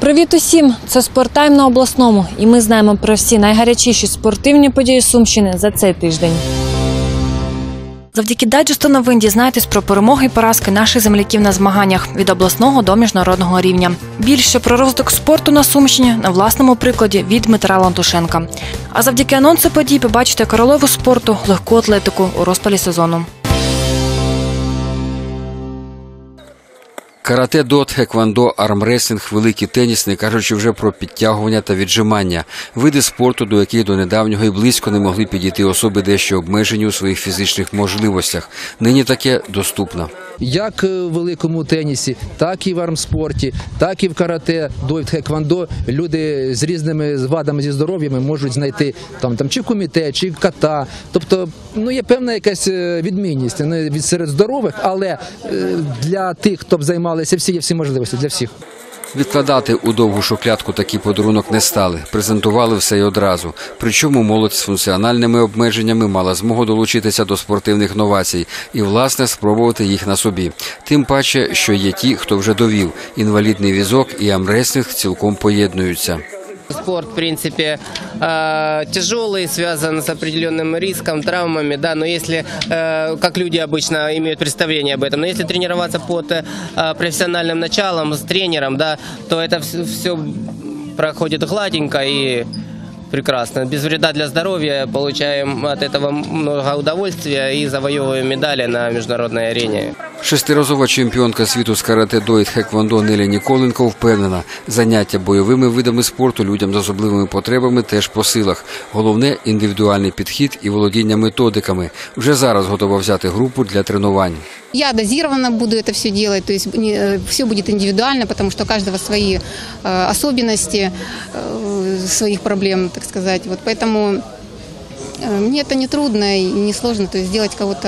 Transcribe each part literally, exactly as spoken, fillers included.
Привіт усім! Це «Спорттайм» на обласному. І ми знаємо про всі найгарячіші спортивні події Сумщини за цей тиждень. Завдяки дайджесту новин дізнаєтесь про перемоги і поразки наших земляків на змаганнях від обласного до міжнародного рівня. Більше про розвиток спорту на Сумщині на власному прикладі від Дмитра Лантушенка. А завдяки анонсу подій побачите королеву спорту – легку атлетику у розпалі сезону. Карате, до, тхеквондо, армреслінг, великий теніс, не кажучи вже про підтягування та віджимання. Види спорту, до яких до недавнього і близько не могли підійти особи дещо обмежені у своїх фізичних можливостях. Нині таке доступно. Як в великому тенісі, так і в армспорті, так і в карате, до, і в тхеквондо люди з різними вадами зі здоров'ями можуть знайти там, там чи куміте, чи ката. Тобто, ну, є певна якась відмінність не від серед здорових, але для тих, хто б займалися, всі є всі можливості для всіх. Відкладати у довгу шухлядку такий подарунок не стали. Презентували все й одразу. Причому молодь з функціональними обмеженнями мала змогу долучитися до спортивних новацій і, власне, спробувати їх на собі. Тим паче, що є ті, хто вже довів. Инвалидный візок і армреслінг цілком поєднуються. Спорт, в принципе, тяжелый, связан с определенным риском, травмами, да, но если, как люди обычно имеют представление об этом, но если тренироваться под профессиональным началом, с тренером, да, то это все проходит гладенько и прекрасно. Без вреда для здоровья, получаем от этого много удовольствия и завоевываем медали на международной арене. Шестиразова чемпіонка світу з карате-до і тхеквондо Неля Ніколенко впевнена, заняття бойовими видами спорту людям з особливими потребами теж по силах. Головне – індивідуальний підхід і володіння методиками. Вже зараз готова взяти групу для тренувань. Я дозированно буду это все делать, то есть все будет индивидуально, потому что у каждого свои особенности, своих проблем, так сказать. Вот поэтому мне это не трудно и не сложно, то есть сделать кого-то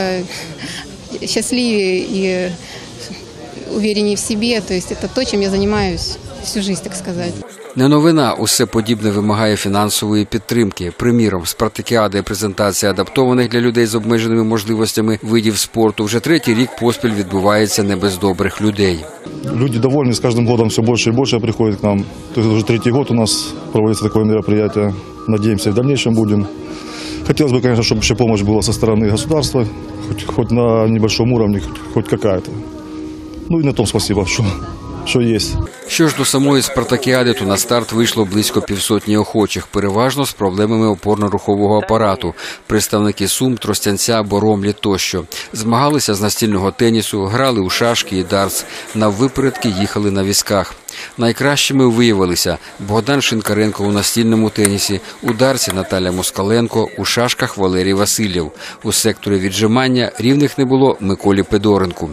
счастливее и увереннее в себе, то есть это то, чем я занимаюсь всю жизнь, так сказать. Не новина, усе подібне вимагає фінансової підтримки. Приміром, спартакіада і презентація адаптованих для людей з обмеженими можливостями видів спорту вже третій рік поспіль відбувається не без добрих людей. Люди довольны, с каждым годом все больше и больше приходят к нам. То есть уже третий год у нас проводится такое мероприятие. Надеемся, в дальнейшем будем. Хотелось бы, конечно, чтобы еще помощь была со стороны государства, хоть, хоть на небольшом уровне, хоть, хоть какая-то. Ну и на том спасибо, что, что есть. Що ж до самої спартакіади, то на старт вийшло близько півсотні охочих, переважно з проблемами опорно-рухового апарату. Представники Сум, Тростянця, Боромлі тощо. Змагалися з настільного тенісу, грали у шашки і дартс. Наввипередки їхали на візках. Найкращими виявилися Богдан Шинкаренко у настільному тенісі, у дартсі Наталя Москаленко, у шашках Валерій Васильєв. У секторі віджимання рівних не було Миколі Педоренку.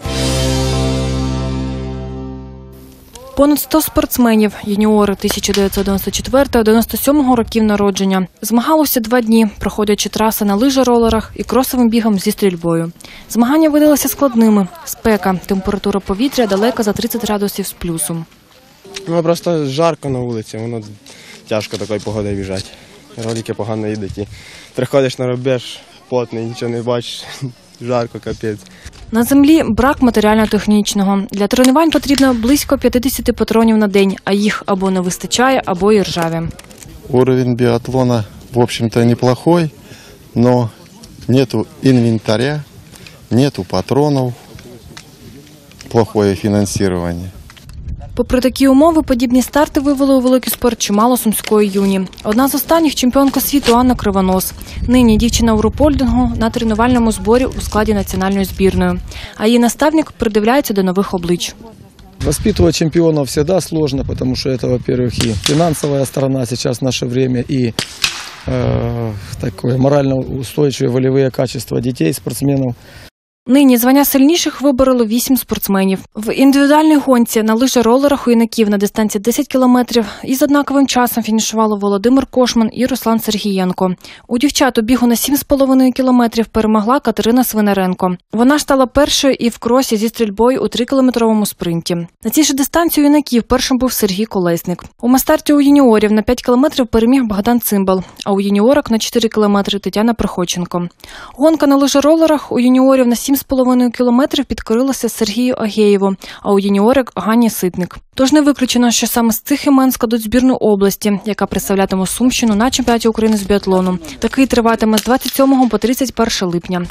Понад сто спортсменів, юніори тисяча дев'ятсот дев'яносто четвертого - дев'яносто сьомого років народження. Змагалося два дні, проходячи траси на лижеролерах і кросовим бігом зі стрільбою. Змагання видалися складними. Спека, температура повітря далеко за тридцять градусів з плюсом. Ну, просто жарко на вулиці, воно тяжко такою погодою біжати. Ролики погано їдуть і приходиш на рубеж, потний, нічого не бачиш, жарко, капець. На землі брак матеріально-технічного. Для тренувань потрібно близько п'ятдесят патронів на день, а їх або не вистачає, або і ржаві. Уровень биатлона, в общем-то, неплохой, но нету инвентаря, нету патронов, плохое финансирование. Попри такі умови, подібні старти вивели у великий спорт чимало сумської юні. Одна з останніх – чемпіонка світу Анна Кривонос. Нині дівчина у рупольдингу на тренувальному зборі у складі національної збірної. А її наставник придивляється до нових облич. Воспитывать чемпионов всегда сложно, потому что это, во-первых, и финансовая сторона сейчас в наше время, и э, такое морально устойчивые волевые качества детей, спортсменов. Нині звання сильніших вибороли вісім спортсменів. В індивідуальній гонці на лижеролерах у юнаків на дистанції десять кілометрів із однаковим часом фінішували Володимир Кошман і Руслан Сергієнко. У дівчат у бігу на сім з половиною кілометрів перемогла Катерина Свинаренко. Вона ж стала першою і в кросі зі стрільбою у трикілометровому спринті. На цій ж дистанції у юнаків першим був Сергій Колесник. У мастарті у юніорів на п'ять кілометрів переміг Богдан Цимбал, а у юніорок на чотири кілометри Тетяна Приходченко. Гонка на лижеролерах у юніорів на сім сім з половиною кілометрів підкорилося Сергію Агеєву, а у юніорок – Гані Ситник. Тож не виключено, що саме з цих імен складуть збірну області, яка представлятиме Сумщину на чемпіонаті України з біатлону. Такий триватиме з двадцять сьомого по тридцять перше липня.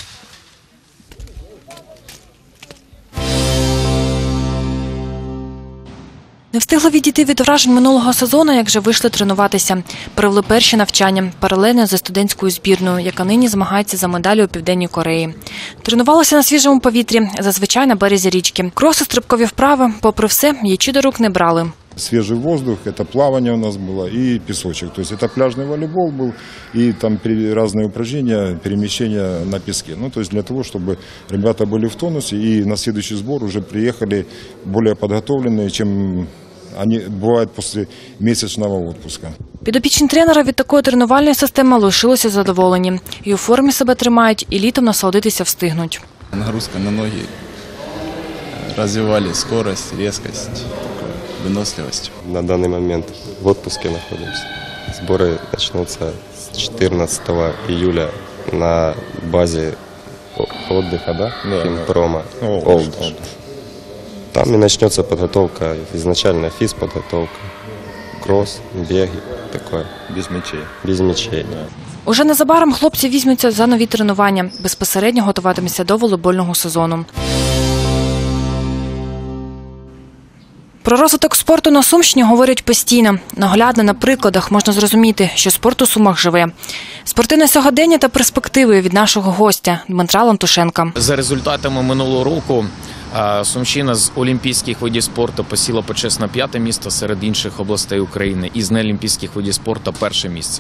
Не встигли відійти від вражень минулого сезону, як вже вийшли тренуватися. Провели перші навчання, паралельно зі студентською збірною, яка нині змагається за медалі у Південній Кореї. Тренувалися на свіжому повітрі, зазвичай на березі річки. Кроси, стрибкові вправи, попри все, м'ячі до рук не брали. Свежий воздух, это плавание у нас было и песочек. То есть это пляжный волейбол был и там разные упражнения, перемещения на песке. Ну, то есть для того, чтобы ребята были в тонусе и на следующий сбор уже приехали более подготовленные, чем они бывают после месячного отпуска. Підопічні тренера від такої тренувальної системи лишилися задоволені. І у формі себе тримають, і літом насолодитися встигнуть. Нагрузка на ноги, развивали скорость, резкость, выносливость. На данный момент в отпуске находимся. Сборы начнутся с четырнадцатого июля на базе отдыха, да? Да, Химпрома, да. Олдыш. Там и начнется подготовка, изначально физподготовка, кросс, беги, такое. Без мячей. Без мячей. Да. Уже незабаром хлопці візьмуться за нові тренування, безпосередньо готуватимуться до волейбольного сезону. Про розвиток спорту на Сумщині говорять постійно. Наглядно на прикладах можна зрозуміти, що спорт у Сумах живе. Спортивне сьогодення та перспективи від нашого гостя Дмитра Лантушенка. За результатами минулого року Сумщина з олімпійських видів спорту посіла почесне п'яте місце серед інших областей України і з неолімпійських видів спорту перше місце.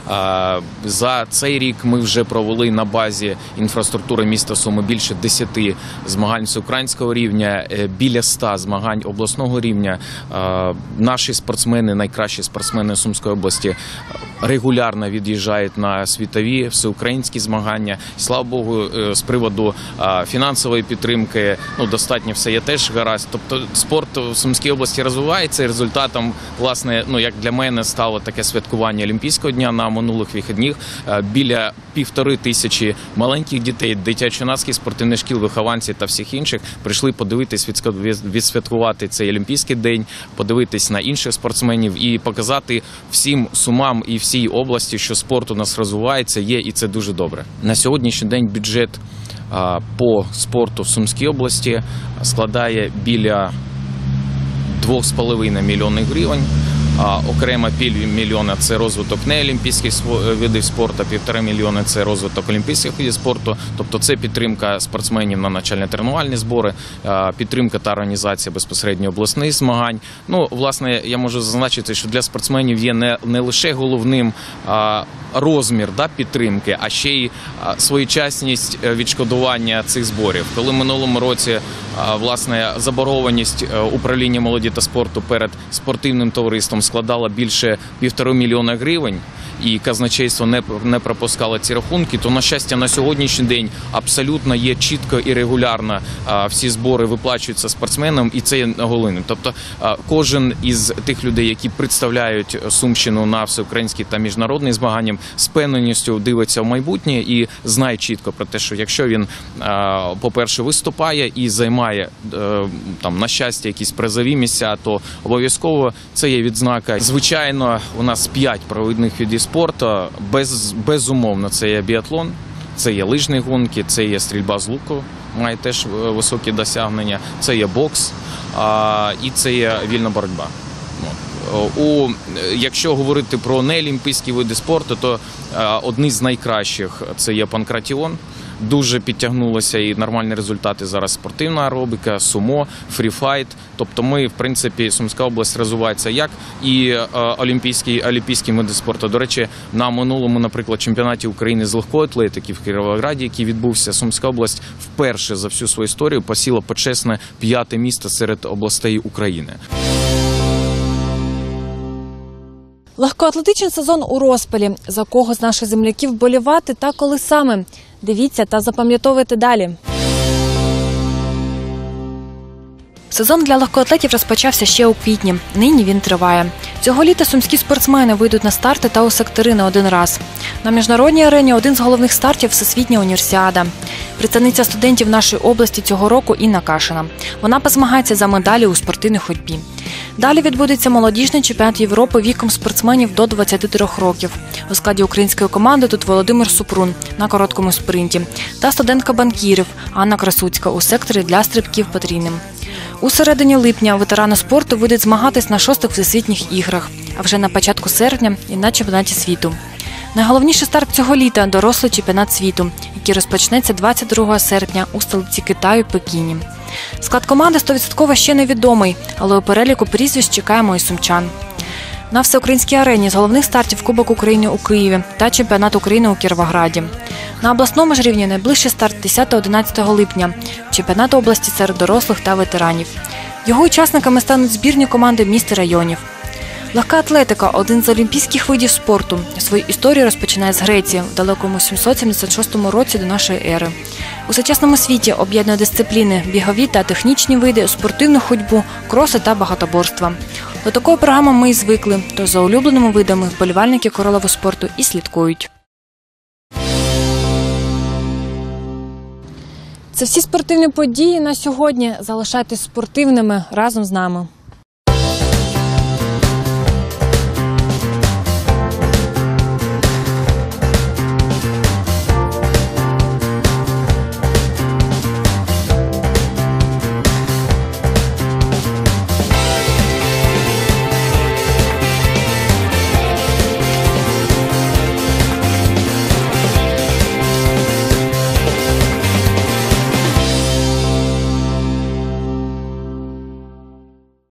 За цей рік ми вже провели на базі інфраструктури міста Суми більше десяти змагань всеукраїнського рівня, біля ста змагань обласного рівня. Наші спортсмени, найкращі спортсмени Сумської області, регулярно від'їжджають на світові всеукраїнські змагання. Слава Богу, з приводу фінансової підтримки, ну, достатньо все є теж гаразд. Тобто спорт в Сумській області розвивається, і результатом, власне, ну, як для мене, стало таке святкування Олімпійського дня на минулих вихідних. Біля півтори тисячі маленьких дітей, дитячо-юнацьких спортивних шкіл, вихованців та всіх інших прийшли подивитись, відсвяткувати цей Олімпійський день, подивитись на інших спортсменів і показати всім Сумам і всій області, що спорт у нас розвивається, є, і це дуже добре. На сьогоднішній день бюджет по спорту в Сумській області складає біля двох з половиною мільйонів гривень. Окремо півмільйона – це розвиток неолімпійських видів спорту, півтора мільйона – це розвиток олімпійських видів спорту. Тобто це підтримка спортсменів на навчально-тренувальні збори, підтримка та організація безпосередньо обласних змагань. Ну, власне, я можу зазначити, що для спортсменів є не, не лише головним а, розмір, да, підтримки, а ще й а, своєчасність відшкодування цих зборів. Коли в минулому році а, власне, заборгованість управління молоді та спорту перед спортивним товариством складала більше півтора мільйона гривень, і казначейство не, не пропускало ці рахунки, то, на щастя, на сьогоднішній день абсолютно є чітко і регулярно а, всі збори виплачуються спортсменам, і це є головним. Тобто а, кожен із тих людей, які представляють Сумщину на всеукраїнські та міжнародні змагання, з певненістю дивиться в майбутнє і знає чітко про те, що якщо він, а, по-перше, виступає і займає, а, там, на щастя, якісь призові місця, то обов'язково це є відзнака. Звичайно, у нас п'ять провідних видів спорту, без, безумовно, це є біатлон, це є лижні гонки, це є стрільба з луку, має теж високі досягнення, це є бокс а, і це є вільна боротьба. У, якщо говорити про неолімпійські види спорту, то а, одні з найкращих – це є панкратіон. Дуже підтягнулися і нормальні результати зараз спортивна аеробіка, сумо, фріфайт. Тобто ми, в принципі, Сумська область розвивається як і е, олімпійські, олімпійські види спорту. До речі, на минулому, наприклад, чемпіонаті України з легкої атлетики в Кіровограді, який відбувся, Сумська область вперше за всю свою історію посіла почесне п'яте місце серед областей України. Легкоатлетичний сезон у розпалі. За кого з наших земляків вболівати та коли саме? Дивіться та запам'ятовуйте далі. Сезон для легкоатлетів розпочався ще у квітні. Нині він триває. Цього літа сумські спортсмени вийдуть на старти та у сектори не один раз. На міжнародній арені один з головних стартів – Всесвітня універсіада. Представниця студентів нашої області цього року Інна Кашина. Вона позмагається за медалі у спортивній ходьбі. Далі відбудеться молодіжний чемпіонат Європи віком спортсменів до двадцяти трьох років. У складі української команди тут Володимир Супрун на короткому спринті та студентка банкірів Анна Красуцька у секторі для стрибків потрійним. У середині липня ветерани спорту вийдуть змагатись на шостих всесвітніх іграх, а вже на початку серпня і на чемпіонаті світу. Найголовніший старт цього літа – дорослий чемпіонат світу, який розпочнеться двадцять другого серпня у столиці Китаю – Пекіні. Склад команди сто відсотків ще невідомий, але у переліку прізвищ чекаємо і сумчан. На всеукраїнській арені з головних стартів Кубок України у Києві та Чемпіонат України у Кіровограді. На обласному ж рівні найближчий старт десятого-одинадцятого липня – Чемпіонат області серед дорослих та ветеранів. Його учасниками стануть збірні команди міст і районів. Легка атлетика – один з олімпійських видів спорту. Свою історію розпочинає з Греції в далекому сімсот сімдесят шостому році до нашої ери. У сучасному світі об'єднує дисципліни – бігові та технічні види, спортивну ходьбу, кроси та багатоборства. До такої програми ми і звикли, то за улюбленими видами вболівальники королеву спорту і слідкують. Це всі спортивні події на сьогодні. Залишайтесь спортивними разом з нами.